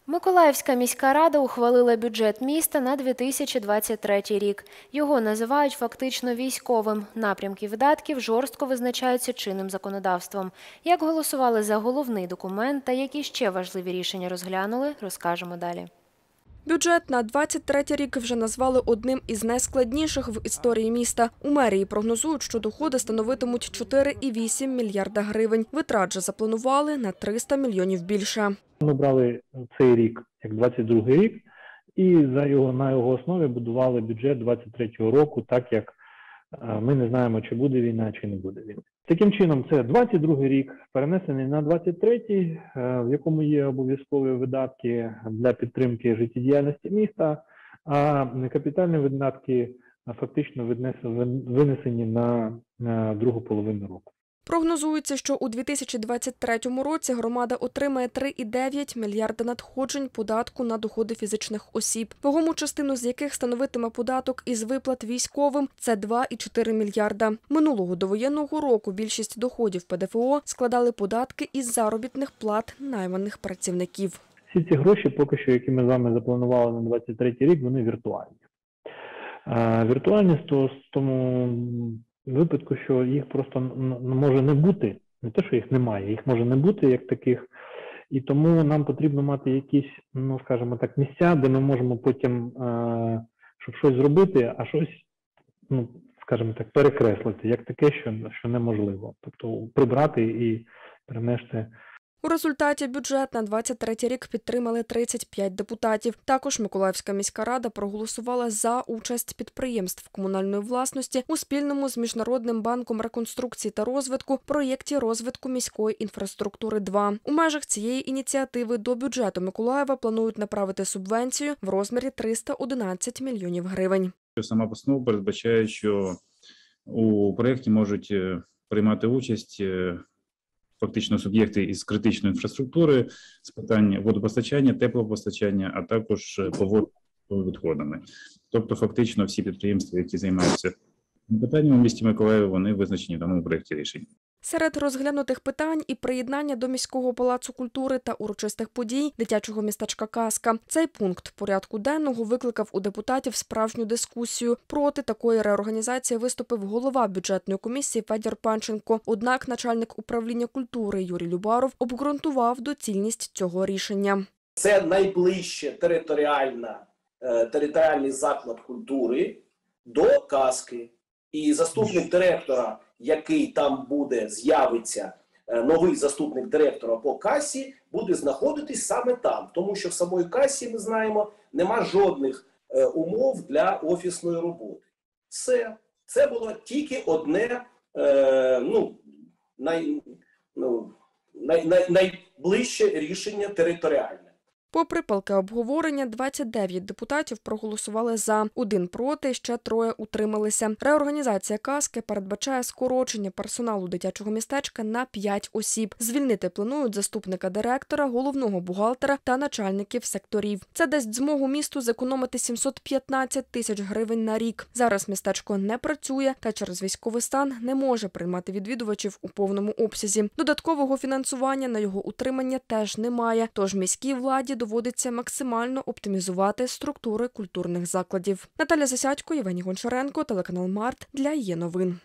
Миколаївська міська рада ухвалила бюджет міста на 2023 рік. Його називають фактично військовим. Напрямки видатків жорстко визначаються чинним законодавством. Як голосували за головний документ та які ще важливі рішення розглянули, розкажемо далі. Бюджет на 2023 рік вже назвали одним із найскладніших в історії міста. У мерії прогнозують, що доходи становитимуть 4,8 мільярда гривень. Витрат же запланували на 300 мільйонів більше. Ми брали цей рік як 22-й рік і на його основі будували бюджет 23-го року, так як ми не знаємо, чи буде війна, чи не буде війни. Таким чином, це 22-й рік, перенесений на 23-й, в якому є обов'язкові видатки для підтримки життєдіяльності міста, а капітальні видатки фактично винесені на другу половину року. Прогнозується, що у 2023 році громада отримає 3,9 мільярда надходжень податку на доходи фізичних осіб, вагому частину з яких становитиме податок із виплат військовим – це 2,4 мільярда. Минулого довоєнного року більшість доходів ПДФО складали податки із заробітних плат найманих працівників. Всі ці гроші, поки що, які ми з вами запланували на 23 рік, вони віртуальні. Віртуальні в тому випадку, що їх просто може не бути, не те, що їх немає, їх може не бути як таких, і тому нам потрібно мати якісь, скажімо так, місця, де ми можемо потім, щоб щось зробити, а щось, скажімо так, перекреслити, як таке, що неможливо. Тобто прибрати і перенести. У результаті бюджет на 2023 рік підтримали 35 депутатів. Також Миколаївська міська рада проголосувала за участь підприємств комунальної власності у спільному з Міжнародним банком реконструкції та розвитку проєкті розвитку міської інфраструктури 2. У межах цієї ініціативи до бюджету Миколаєва планують направити субвенцію в розмірі 311 мільйонів гривень. Сама постанова передбачає, що у проєкті можуть приймати участь фактично суб'єкти із критичної інфраструктури з питань водопостачання, теплопостачання, а також поводження з відходами. Тобто фактично всі підприємства, які займаються питаннями в місті Миколаєві, вони визначені в даному проєкті рішень. Серед розглянутих питань і приєднання до міського палацу культури та урочистих подій дитячого містечка «Казка». Цей пункт порядку денного викликав у депутатів справжню дискусію. Проти такої реорганізації виступив голова бюджетної комісії Федір Панченко. Однак начальник управління культури Юрій Любаров обґрунтував доцільність цього рішення. Це найближче територіальний заклад культури до «Казки». І заступник директора, який там буде, з'явиться, новий заступник директора по касі, буде знаходитись саме там. Тому що в самій касі, ми знаємо, нема жодних умов для офісної роботи. Це було тільки одне, найближче рішення територіальне. Попри палке обговорення, 29 депутатів проголосували за, 1 проти, ще 3 утрималися. Реорганізація «Казки» передбачає скорочення персоналу дитячого містечка на 5 осіб. Звільнити планують заступника директора, головного бухгалтера та начальників секторів. Це дасть змогу місту зекономити 715 тисяч гривень на рік. Зараз містечко не працює та через військовий стан не може приймати відвідувачів у повному обсязі. Додаткового фінансування на його утримання теж немає, тож міській владі доводиться максимально оптимізувати структури культурних закладів. Наталя Засядько, Євгеній Гончаренко, телеканал Март для Є новин.